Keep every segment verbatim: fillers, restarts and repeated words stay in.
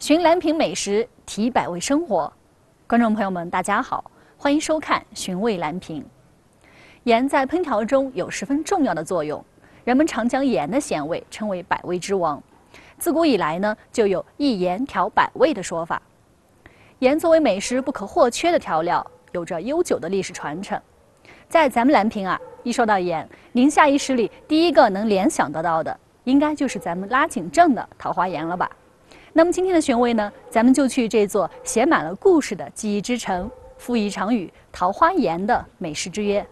寻蓝屏美食，提百味生活。观众朋友们，大家好，欢迎收看《寻味蓝屏》。盐在烹调中有十分重要的作用，人们常将盐的咸味称为百味之王。自古以来呢，就有一盐调百味的说法。盐作为美食不可或缺的调料，有着悠久的历史传承。在咱们蓝屏啊，一说到盐，您下意识里第一个能联想得到的，应该就是咱们拉井镇的桃花盐了吧？那么今天的寻味呢，咱们就去这座写满了故事的记忆之城，赋一场与桃花盐的美食之约。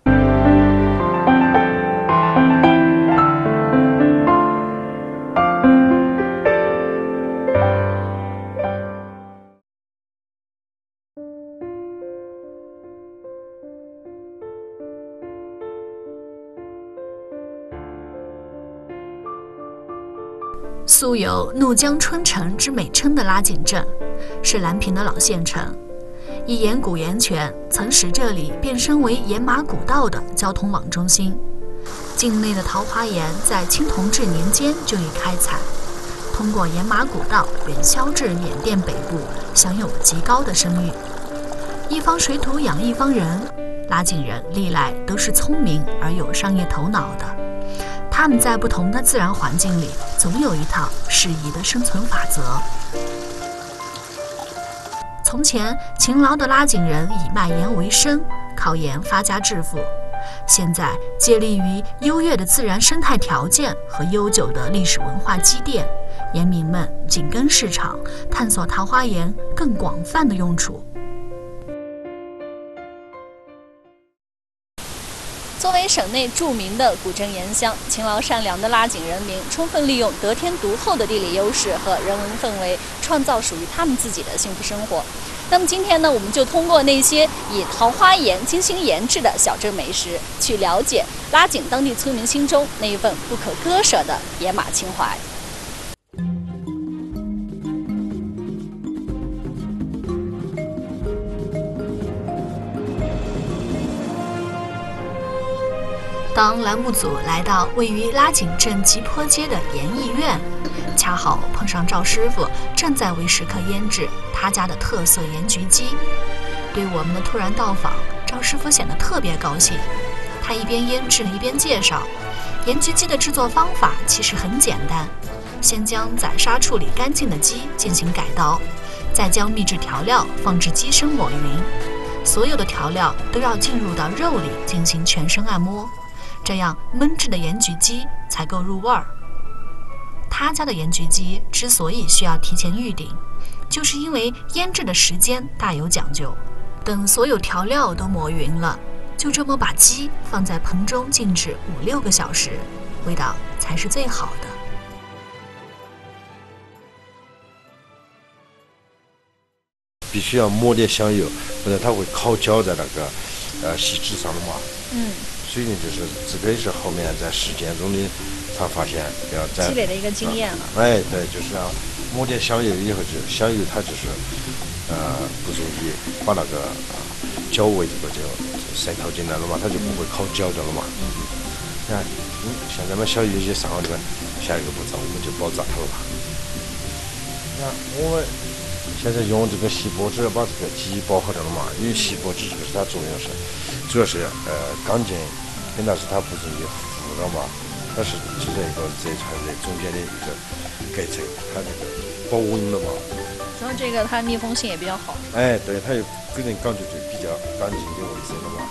素有怒江春城之美称的拉井镇，是蓝屏的老县城。一盐古盐泉曾使这里变身为盐马古道的交通网中心。境内的桃花盐在清同治年间就已开采，通过盐马古道远销至缅甸北部，享有极高的声誉。一方水土养一方人，拉井人历来都是聪明而有商业头脑的。他们在不同的自然环境里，总有一套适宜的生存法则。从前，勤劳的拉井人以卖盐为生，靠盐发家致富。现在，借力于优越的自然生态条件和悠久的历史文化积淀，盐民们紧跟市场，探索桃花盐更广泛的用处。作为省内著名的古镇盐乡，勤劳善良的拉井人民充分利用得天独厚的地理优势和人文氛围，创造属于他们自己的幸福生活。那么今天呢，我们就通过那些以桃花盐精心研制的小镇美食，去了解拉井当地村民心中那一份不可割舍的盐马情怀。当栏目组来到位于拉井镇吉坡街的盐艺院，恰好碰上赵师傅正在为食客腌制他家的特色盐焗鸡。对我们的突然到访，赵师傅显得特别高兴。他一边腌制一边介绍，盐焗鸡的制作方法其实很简单，先将宰杀处理干净的鸡进行改刀，再将秘制调料放置鸡身抹匀，所有的调料都要进入到肉里进行全身按摩。这样焖制的盐焗鸡才够入味儿。他家的盐焗鸡之所以需要提前预定，就是因为腌制的时间大有讲究。等所有调料都磨匀了，就这么把鸡放在盆中静置五六个小时，味道才是最好的。 必须要抹点香油，不然它会烤焦在那个呃锡纸上的嘛。嗯。所以呢，就是这个也是后面在实践中的才发现，要在积累的一个经验了。 啊、哎，对，就是要抹点香油以后，就香油它就是呃不容易把那个、呃、焦味这个就渗透进来了嘛，它就不会烤焦着了嘛。嗯。你看，嗯，现在嘛小油已经上好了嘛，下一个步骤我们就爆炸它了吧。你看，我们现在用这个锡箔纸把这个鸡包好了嘛，因为锡箔纸这个是它作用是，主要是呃干净。跟那是它不容易腐了嘛，它是形成一个热传热中间的一个隔层，它这个保温了嘛。 然后这个它密封性也比较好。 哎，对，它也给人感觉就比较干净跟卫生了嘛。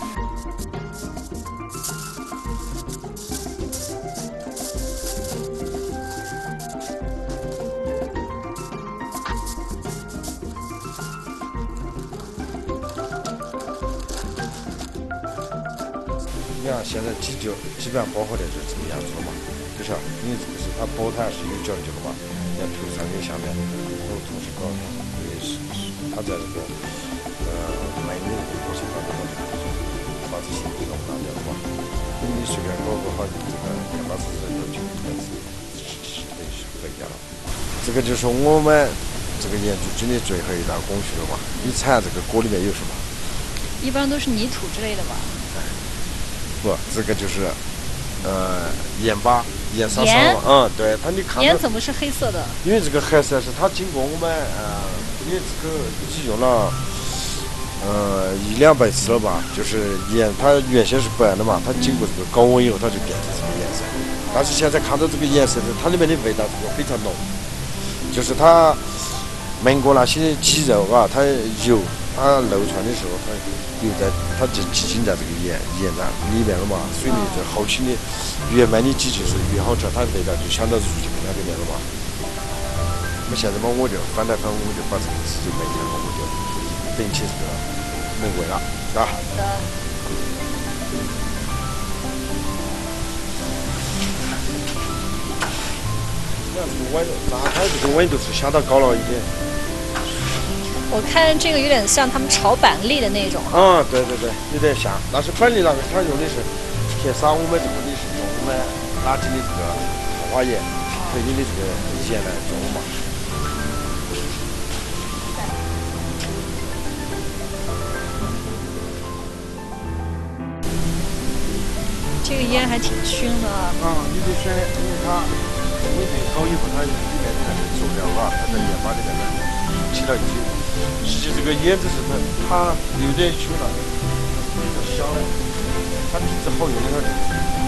你看现在鸡就基本上包好的就是这个样子了嘛，就是因为这个是它包它是有讲究的嘛，你看头上跟下面和同时搞，因为是它在这个呃卖的过程当中把这些地方拿掉了嘛，因为你随便搞个好，这个盐巴子人就开始是等于是回家了。这个就是我们这个盐焗鸡的最后一道工序了嘛。你猜这个锅里面有什么？ 一般都是泥土之类的吧。 不，这个就是，呃，盐巴、 盐撒盐少，嗯，对，它你看盐怎么是黑色的？ 因为这个黑色是它经过我们呃，因为这个只用了呃一两百次了吧，就是盐它原先是白的嘛，它经过这个高温以后，它就变成这个颜色。但是现在看到这个颜色，它里面的味道这个非常浓，就是它焖过那些鸡肉啊，它油它漏出来的时候，它油在它就集中在这个盐盐在里面了嘛，所以你这后期你越焖的鸡就是越好吃，它味道就相当入进那里面了嘛。那么现在嘛，我就翻来翻，我就把这个鸡就焖开了，我就等起这个焖味了，是吧？ 好的。 这个温度，炸开这个温度是相当高了一点。 我看这个有点像他们炒板栗的那种。 啊、嗯，对对对，有点像。但是板栗那个它用的是偏少，我们这个的是用我们拉筋的这个糖花盐，和你的这个盐来做嘛。 这个烟还挺熏的啊。 啊、嗯，有点熏的，因为它温度高以后，它里面的那个佐料啊，它在盐巴里面呢起了一些。实际这个腌制是它，它有点熏了，比较香的，它品质好用的点。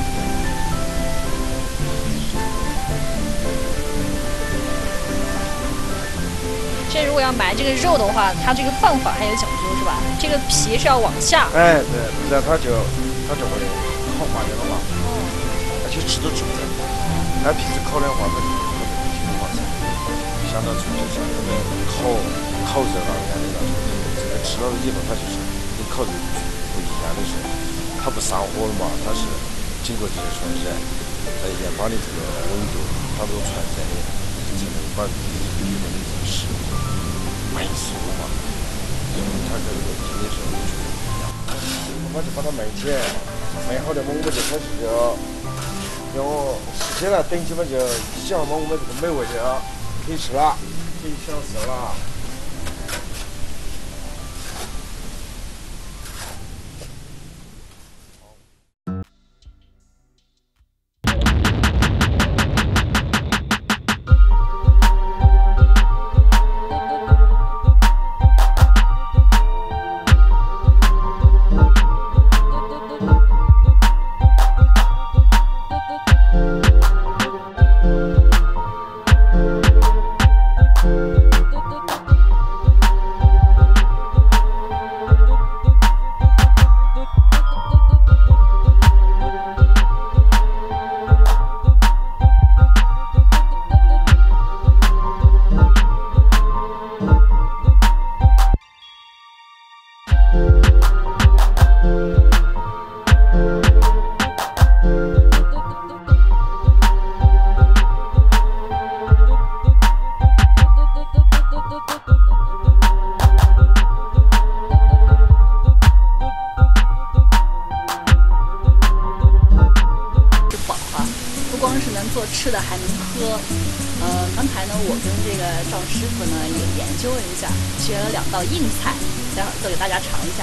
这如果要买这个肉的话，它这个放法还有讲究是吧？这个皮是要往下。 哎，对，不然它就它就会好化掉了嘛。哦。而且吃都吃不着。它皮是烤的话，它就它就不挺化噻，相当纯就像我们烤烤肉那样的那种。这个吃了以后，它就是跟烤肉不一样的是，它不上火了嘛，它是经过这些传染，在盐巴的这个温度，它都传染的，才能把里面的这个食物焖熟嘛。然后它这个今天时候就不一样。我们就把它焖起来，焖好了嘛，我们就开始就用时间来等起嘛，就一讲嘛，我们这个美味就可以吃了，可以享受了。 吃的还能喝。呃，刚才呢，我跟这个赵师傅呢也研究了一下，学了两道硬菜，待会儿做给大家尝一下。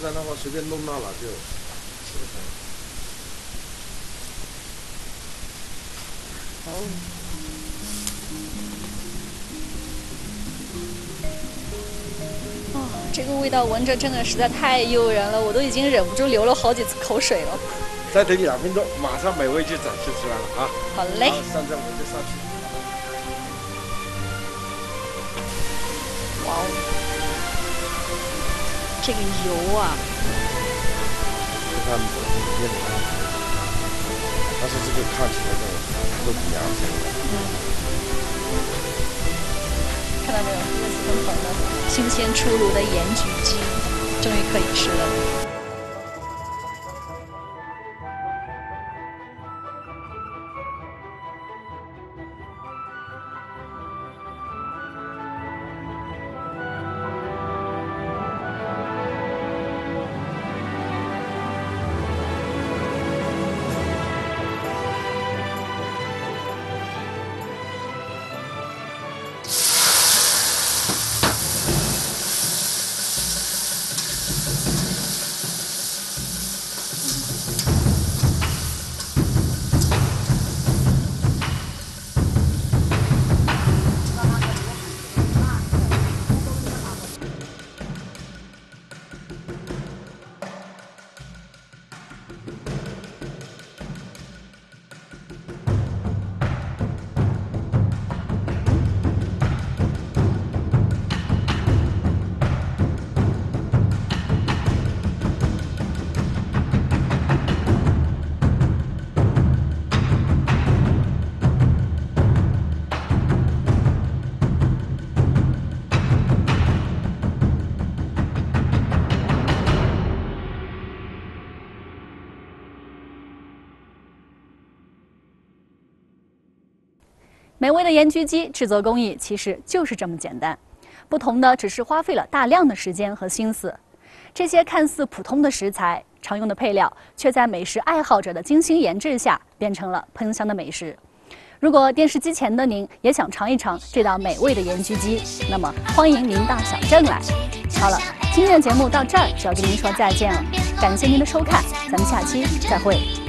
山的话，随便弄到了就吃得开。 哦。哦，这个味道闻着真的实在太诱人了，我都已经忍不住流了好几次口水了。 再等两分钟，马上美味就展现出来了啊！ 好嘞， 上阵我就上去。 哇哦，这个油啊！ 看里面的，但是这个看起来都都比凉菜了。 嗯，看到没有，热气腾腾的新鲜出炉的盐焗鸡，终于可以吃了。美味的盐焗鸡制作工艺其实就是这么简单，不同的只是花费了大量的时间和心思。这些看似普通的食材、常用的配料，却在美食爱好者的精心研制下，变成了喷香的美食。如果电视机前的您也想尝一尝这道美味的盐焗鸡，那么欢迎您到小镇来。好了，今天的节目到这儿就要跟您说再见了，感谢您的收看，咱们下期再会。